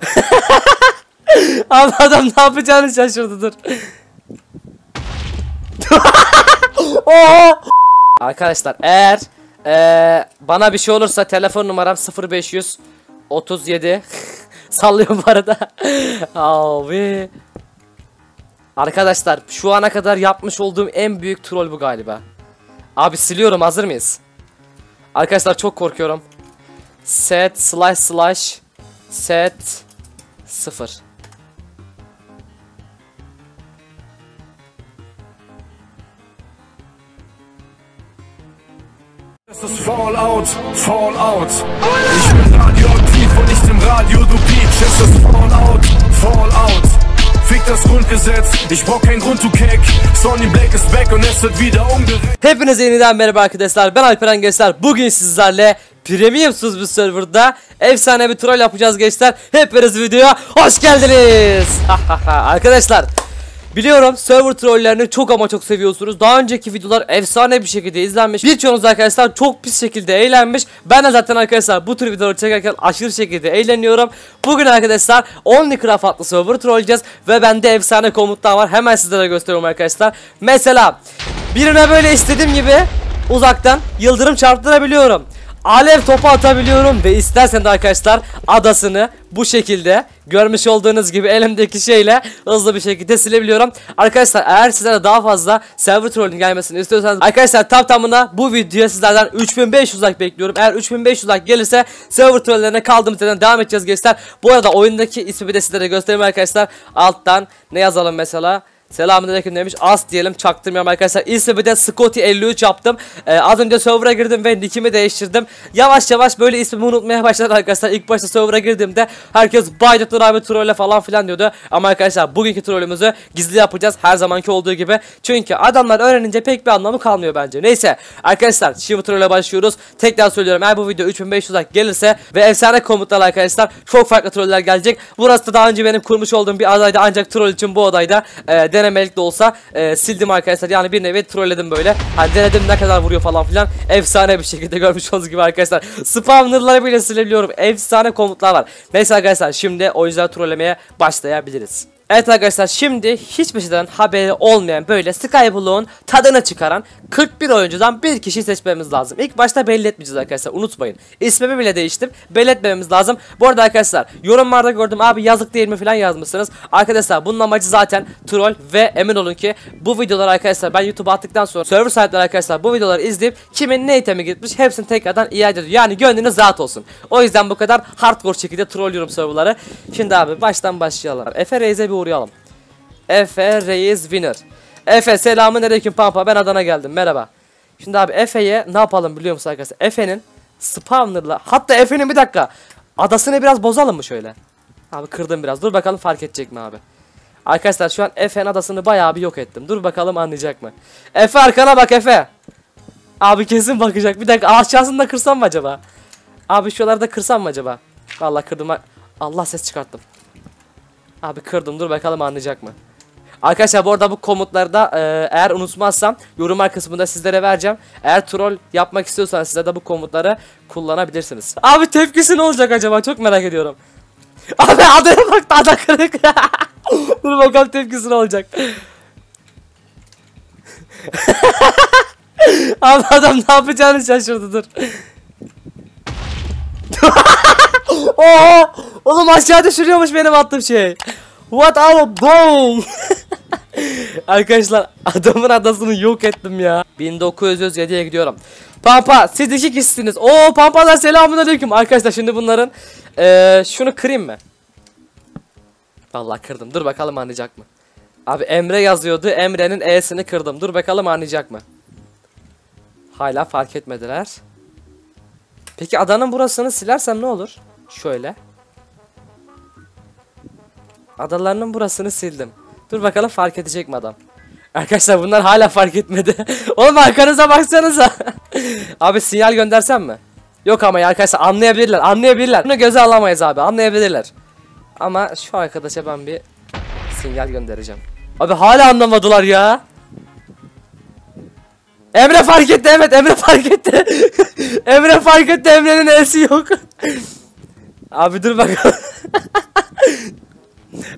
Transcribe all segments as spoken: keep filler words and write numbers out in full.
Abi adam ne yapacağını şaşırdı, dur. Oo! Arkadaşlar eğer ee, bana bir şey olursa telefon numaram sıfır beş yüz otuz yedi. Sallıyorum bu arada. Abi. Arkadaşlar şu ana kadar yapmış olduğum en büyük troll bu galiba. Abi siliyorum, hazır mıyız? Arkadaşlar çok korkuyorum. Set slash slash set sıfır. Das ist Fallout, Fallout. Ich bin radioaktiv und nicht im Radio, du Peach. Es ist Fallout, Fallout. Fick das Grundgesetz, ich brauch kein Grund, du Keck. Sonny Black ist back und es wird wieder umgerecht. Hepinize yeniden merhaba arkadaşlar. Ben Alperen Gençler. Bugün sizlerle premiumsuz bir serverda efsane bir troll yapacağız gençler. Hepiniz videoya hoş geldiniz. Arkadaşlar, biliyorum server trollerini çok ama çok seviyorsunuz. Daha önceki videolar efsane bir şekilde izlenmiş. Birçoğunuz arkadaşlar çok pis şekilde eğlenmiş. Ben de zaten arkadaşlar bu tür videoları çekerken aşırı şekilde eğleniyorum. Bugün arkadaşlar OnlyCraft adlı server trolleyeceğiz. Ve bende efsane komutlar var. Hemen sizlere gösteriyorum arkadaşlar. Mesela birine böyle istediğim gibi uzaktan yıldırım çarptırabiliyorum. Alev topu atabiliyorum ve istersen de arkadaşlar adasını bu şekilde görmüş olduğunuz gibi elimdeki şeyle hızlı bir şekilde silebiliyorum. Arkadaşlar eğer sizlere daha fazla server trollün gelmesini istiyorsanız arkadaşlar tam tamına bu videoya sizlerden üç bin beş yüz like bekliyorum. Eğer üç bin beş yüz like gelirse server trollerine kaldığımız yerden devam edeceğiz gençler. Bu arada oyundaki ismi de sizlere göstereyim arkadaşlar. Alttan ne yazalım mesela? Selamünaleyküm demiş. As diyelim, çaktırmıyorum arkadaşlar. İsmi de Scotty elli üç yaptım. Ee, az önce server'a girdim ve nickimi değiştirdim. Yavaş yavaş böyle ismimi unutmaya başladım arkadaşlar. İlk başta server'a girdiğimde herkes Baydatlar abi trolle falan filan diyordu. Ama arkadaşlar bugünkü trollümüzü gizli yapacağız her zamanki olduğu gibi. Çünkü adamlar öğrenince pek bir anlamı kalmıyor bence. Neyse arkadaşlar, şimdi trolle başlıyoruz. Tekrar söylüyorum, eğer bu video üç bin beş yüz like gelirse ve efsane komutlar arkadaşlar çok farklı troller gelecek. Burası da daha önce benim kurmuş olduğum bir adaydı, ancak troll için bu odayda e, denemelik de olsa e, sildim arkadaşlar. Yani bir nevi trolledim böyle. Hani denedim ne kadar vuruyor falan filan. Efsane bir şekilde görmüş olduğunuz gibi arkadaşlar. Spawner'ları bile silebiliyorum. Efsane komutlar var. Neyse arkadaşlar, şimdi oyuncuları trollemeye başlayabiliriz. Evet arkadaşlar, şimdi hiçbir şeyden haberi olmayan böyle Skyblock'un tadını çıkaran kırk bir oyuncudan bir kişi seçmemiz lazım. İlk başta belli etmeyeceğiz arkadaşlar, unutmayın. İsmimi bile değiştim, belli etmemiz lazım. Bu arada arkadaşlar yorumlarda gördüm, abi yazık değil mi falan yazmışsınız. Arkadaşlar bunun amacı zaten troll ve emin olun ki bu videoları arkadaşlar ben YouTube'a attıktan sonra server sahipleri arkadaşlar bu videoları izleyip kimin ne itemi gitmiş hepsini tekrardan iade ediyor. Yani gönlünüz rahat olsun. O yüzden bu kadar hardcore şekilde trollüyorum serverları. Şimdi abi baştan başlayalım. Efe Reis'e bir uğrayalım. Efe Reis winner. Efe selamünaleyküm pampa, ben Adana geldim, merhaba. Şimdi abi Efe'ye ne yapalım biliyor musun arkadaşlar? Efe'nin spawner'la, hatta Efe'nin bir dakika adasını biraz bozalım mı şöyle? Abi kırdım biraz, dur bakalım fark edecek mi abi? Arkadaşlar şu an Efe'nin adasını bayağı bir yok ettim. Dur bakalım anlayacak mı? Efe arkana bak Efe. Abi kesin bakacak. Bir dakika aşağısını da kırsam mı acaba? Abi şuraları da kırsam mı acaba? Vallahi kırdım. Allah, ses çıkarttım. Abi kırdım, dur bakalım anlayacak mı? Arkadaşlar bu arada bu komutları da e, eğer unutmazsam yorumlar kısmında sizlere vereceğim. Eğer troll yapmak istiyorsanız size de bu komutları kullanabilirsiniz. Abi tepkisi ne olacak acaba, çok merak ediyorum. Abi adaya bak, ada kırık. Dur bakalım tepkisi ne olacak. Abi adam ne yapacağını şaşırdı, dur. Oo, oğlum aşağı düşürüyormuş benim attığım şey. What are boom? Arkadaşlar adamın adasını yok ettim ya. bin dokuz yüz yediye gidiyorum. Pampa siz iki kişisiniz. Oo pampalar selamünaleyküm. Arkadaşlar şimdi bunların ee, şunu kırayım mı? Vallahi kırdım. Dur bakalım anlayacak mı? Abi Emre yazıyordu. Emre'nin E'sini kırdım. Dur bakalım anlayacak mı? Hala fark etmediler. Peki adanın burasını silersem ne olur? Şöyle. Adalarının burasını sildim. Dur bakalım fark edecek mi adam? Arkadaşlar bunlar hala fark etmedi. Oğlum arkanıza baksanıza. Abi sinyal göndersem mi? Yok ama ya arkadaşlar anlayabilirler. Anlayabilirler. Bunu göze alamayız abi. Anlayabilirler. Ama şu arkadaşa ben bir sinyal göndereceğim. Abi hala anlamadılar ya. Emre fark etti, evet Emre fark etti. Emre fark etti, Emre'nin elsi yok. Abi dur bakalım.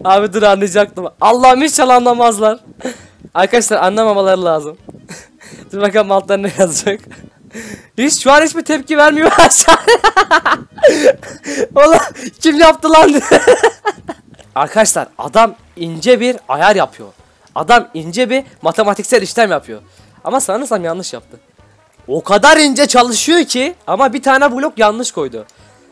Abi dur anlayacaktım. Allah'ım inşallah anlamazlar. Arkadaşlar anlamamaları lazım. Dur bakalım alttan ne yazacak. Hiç şu an hiçbir tepki vermiyor aşağı. Oğlum kim yaptı lan? Arkadaşlar adam ince bir ayar yapıyor. Adam ince bir matematiksel işlem yapıyor. Ama sanırsam yanlış yaptı. O kadar ince çalışıyor ki ama bir tane blok yanlış koydu.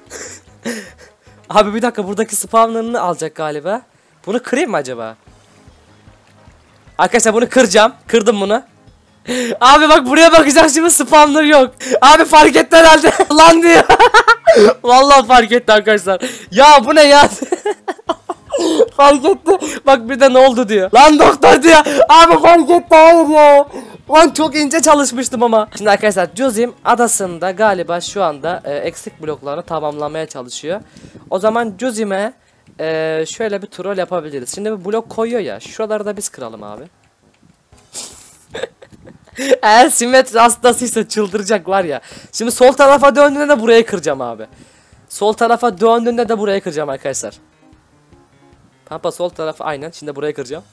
Abi bir dakika buradaki spawner'ını alacak galiba. Bunu kırayım mı acaba? Arkadaşlar bunu kıracağım. Kırdım bunu. Abi bak buraya bakacağım şimdi spawner yok. Abi fark etti herhalde. Lan diyor. Vallahi fark etti arkadaşlar. Ya bu ne ya? Fark etti. Bak bir de ne oldu diyor. Lan doktor diyor. Abi fark etti hayır ya. Lan çok ince çalışmıştım ama. Şimdi arkadaşlar Josim adasında galiba şu anda e, eksik bloklarını tamamlamaya çalışıyor. O zaman Josim'e e, şöyle bir troll yapabiliriz. Şimdi bir blok koyuyor ya. Şuraları da biz kıralım abi. Eğer simetri hastasıysa çıldıracak var ya. Şimdi sol tarafa döndüğünde de burayı kıracağım abi. Sol tarafa döndüğünde de burayı kıracağım arkadaşlar. Pampa sol tarafa aynen. Şimdi burayı kıracağım.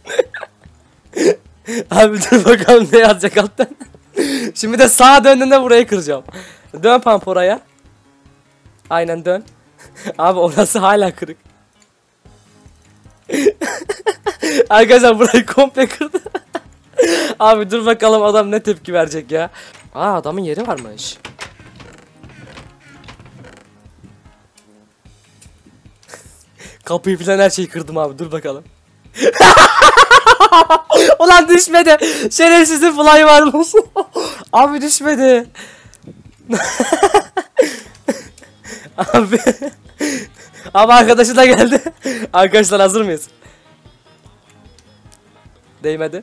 Abi dur bakalım ne yazacak alttan. Şimdi de sağa döndüğünde burayı kıracağım. Dön Pampa oraya. Aynen dön. Abi orası hala kırık. Arkadaşlar burayı komple kırdı. Abi dur bakalım adam ne tepki verecek ya. Aa adamın yeri varmış. Kapıyı falan her şeyi kırdım abi dur bakalım. Ulan düşmedi. Şerefsizin fly varmış. Abi düşmedi. Abi. Abi arkadaşı da geldi. Arkadaşlar hazır mıyız? Değmedi.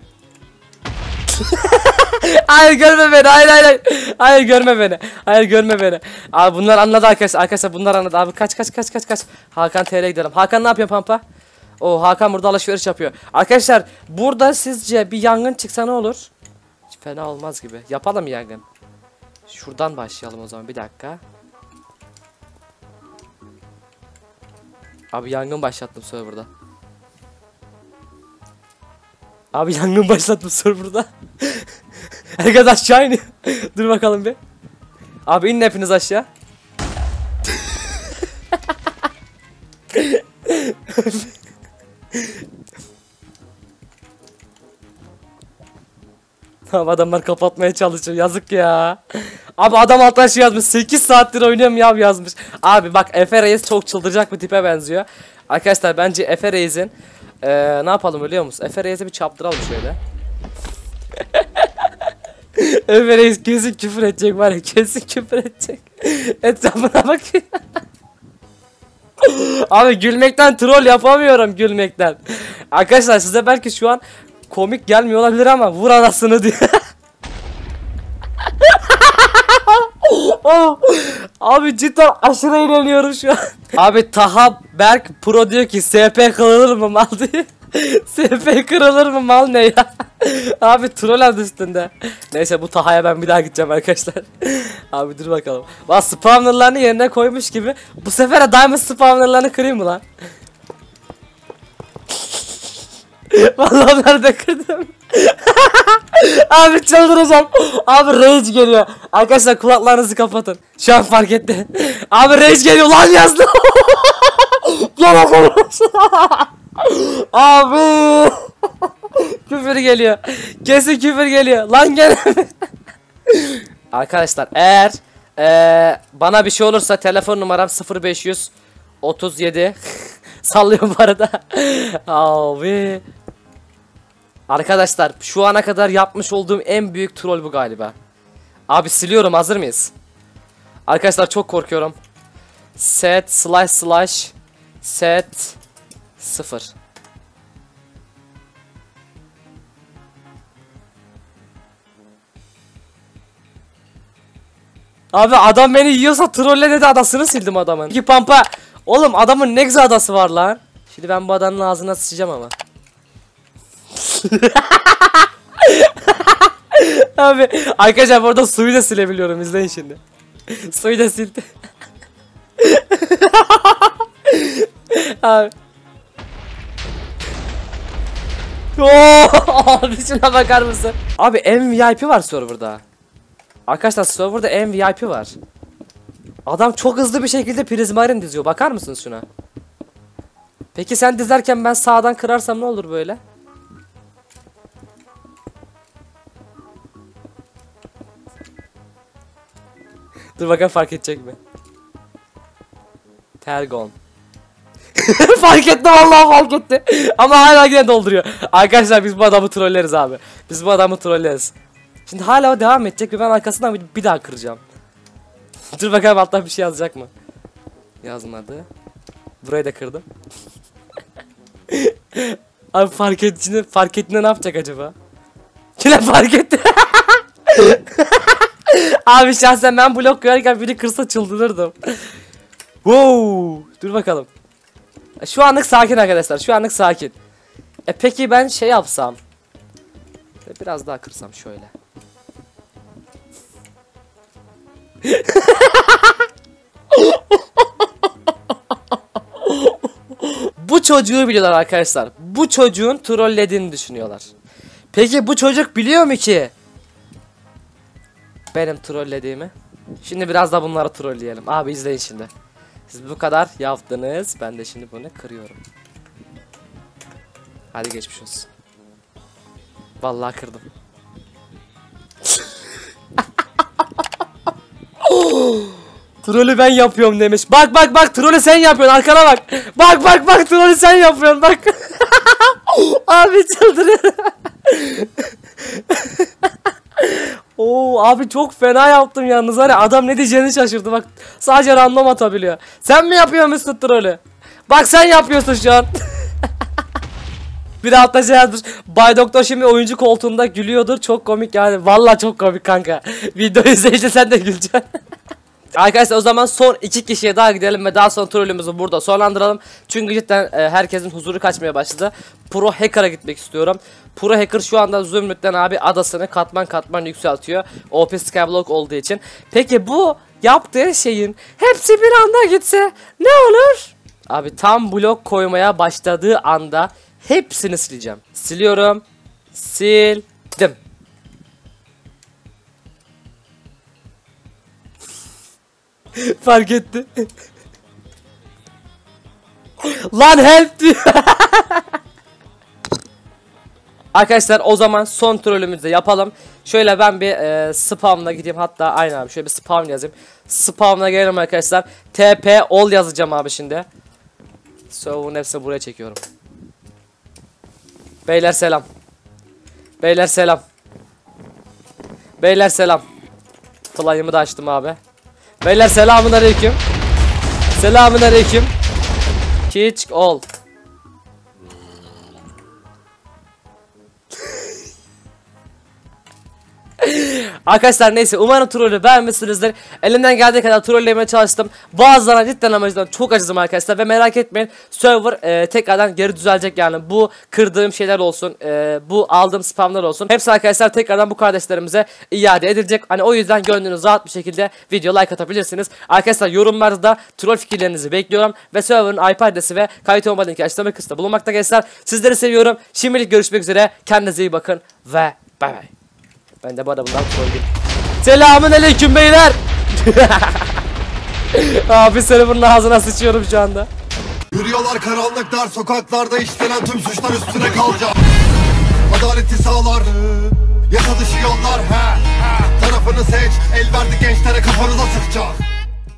Hayır görme beni. Hayır hayır hayır. Hayır görme beni. Hayır görme beni. Abi bunlar anladı arkadaşlar. Arkadaşlar bunlar anladı. Abi kaç kaç kaç kaç kaç. Hakan T R'ye gidelim. Hakan ne yapıyor Pampa? O Hakan burada alışveriş yapıyor. Arkadaşlar burada sizce bir yangın çıksa ne olur? Hiç fena olmaz gibi. Yapalım yangın. Şuradan başlayalım o zaman bir dakika. Abi yangın başlattım serverda. Abi yangın başlattım serverda. Herkes aşağı iniyor. Dur bakalım bir. Abi inin hepiniz aşağı. Tamam adamlar kapatmaya çalışıyor yazık ya. Abi adam alttan şey yazmış sekiz saattir oynuyorum ya yazmış. Abi bak Efe Reis çok çıldıracak bir tipe benziyor. Arkadaşlar bence Efe Reis'in ee, ne yapalım biliyor musun? Efe Reis'e bir çaptıralım şöyle. Efe Reis kesin küfür edecek var ya kesin küfür edecek. Etrafına bak. Abi gülmekten troll yapamıyorum gülmekten. Arkadaşlar size belki şu an komik gelmiyor olabilir ama vur anasını diyor. Oh, abi cidden aşırı eğleniyorum şu an. Abi Taha Berk Pro diyor ki S P kırılır mı mal diye. S P kırılır mı mal ne ya? Abi troll adı üstünde. Neyse bu Taha'ya ben bir daha gideceğim arkadaşlar. Abi dur bakalım. Bak spawnerlarını yerine koymuş gibi. Bu sefer de diamond spawnerlarını kırayım mı lan? Vallahi onları da kırdım. Abi çıldıracağım. Abi rage geliyor. Arkadaşlar kulaklarınızı kapatın. Şu an fark etti. Abi rage geliyor lan yazdı. Gene konuş. Abi. Küfür geliyor. Kesin küfür geliyor. Lan gene. Arkadaşlar eğer ee, bana bir şey olursa telefon numaram sıfır beş yüz otuz yedi. Sallıyorum bu arada. Abi. Arkadaşlar şu ana kadar yapmış olduğum en büyük troll bu galiba. Abi siliyorum hazır mıyız? Arkadaşlar çok korkuyorum. Set slash slash set sıfır. Abi adam beni yiyorsa trolle dedi adasını sildim adamın. İki Pampa. Oğlum adamın ne güzel adası var lan. Şimdi ben bu adanın ağzına sıçacağım ama. Abi arkadaşlar burada suyu da silebiliyorum izleyin şimdi. Suyu da sildi. Abi. Abi şuna bakar mısın? Abi M V I P var serverda. Arkadaşlar serverda M V I P var. Adam çok hızlı bir şekilde Prismarine diziyor. Bakar mısınız şuna? Peki sen dizerken ben sağdan kırarsam ne olur böyle? Dur bakalım fark edecek mi? Tergon. Fark etti vallahi fark etti. Ama hala yine dolduruyor. Arkadaşlar biz bu adamı trolleriz abi. Biz bu adamı trolleriz. Şimdi hala o devam edecek ve ben arkasından bir, bir daha kıracağım. Dur bakalım alttan bir şey yazacak mı? Yazmadı. Burayı da kırdım. Abi fark ettiğinde fark ettiğinde ne yapacak acaba? Yine fark etti. Abi şahsen ben blok koyarken biri kırsa çıldırırdım. Wow, dur bakalım. Şu anlık sakin arkadaşlar. Şu anlık sakin. E peki ben şey yapsam. Biraz daha kırsam şöyle. Bu çocuğu biliyorlar arkadaşlar. Bu çocuğun trollediğini düşünüyorlar. Peki bu çocuk biliyor mu ki benim trollediğimi? Şimdi biraz da bunları trolleyelim. Abi izleyin şimdi. Siz bu kadar yaptınız. Ben de şimdi bunu kırıyorum. Hadi geçmiş olsun. Vallahi kırdım. Trolü ben yapıyorum demiş. Bak bak bak trolü sen yapıyorsun, arkana bak. Bak bak bak trolü sen yapıyorsun bak. Abi çıldırıyorum. Oo abi çok fena yaptım yalnız, var ya adam ne diyeceğini şaşırdı bak. Sadece random atabiliyor. Sen mi yapıyormuşsun trolü? Bak sen yapıyorsun şu an. Bir de altta şey yazmış. Bay Doktor şimdi oyuncu koltuğunda gülüyordur. Çok komik yani. Vallahi çok komik kanka. Video izleyince sen de güleceksin. Arkadaşlar o zaman son iki kişiye daha gidelim ve daha sonra trollümüzü burada sonlandıralım. Çünkü cidden e, herkesin huzuru kaçmaya başladı. Pro Hacker'a gitmek istiyorum. Pro Hacker şu anda Zümrüt'ten abi adasını katman katman yükseltiyor. O P Skyblock olduğu için. Peki bu yaptığı şeyin hepsi bir anda gitse ne olur? Abi tam blok koymaya başladığı anda hepsini sileceğim. Siliyorum. Sildim. Fark etti. Lan help diyor. Arkadaşlar o zaman son trollümüzü de yapalım. Şöyle ben bir e, spawn'a gideyim, hatta aynen abi şöyle bir spawn yazayım. Spawn'a gelelim arkadaşlar. T P all yazacağım abi şimdi. Server'ın hepsini buraya çekiyorum. Beyler selam. Beyler selam. Beyler selam. Fly'ımı da açtım abi. Beyler selamun aleyküm. Selamun aleyküm. Kick all. Arkadaşlar neyse umarım trollü beğenmişsinizdir. Elimden geldiği kadar trollemeye çalıştım. Bazılarına cidden amacından çok acıdım arkadaşlar ve merak etmeyin, server e, tekrardan geri düzelecek yani. Bu kırdığım şeyler olsun, e, bu aldığım spamlar olsun, hepsi arkadaşlar tekrardan bu kardeşlerimize iade edilecek. Hani o yüzden gönlünüz rahat bir şekilde video like atabilirsiniz. Arkadaşlar yorumlarda da troll fikirlerinizi bekliyorum ve server'ın I P adresi ve kayıt olma linki açıklama kısmında bulunmakta gençler. Sizleri seviyorum. Şimdilik görüşmek üzere. Kendinize iyi bakın ve bay bay. Ben de bu arada bundan trolleyim. Selamun aleyküm beyler. Abi server'ın ağzına sıçıyorum şu anda. Yürüyorlar karanlık dar sokaklarda, işlenen tüm suçlar üstüne kalacak. Adaleti sağlar, yasa dışı yollar he, he. Tarafını seç, el verdi gençlere kafanıza sıkacak.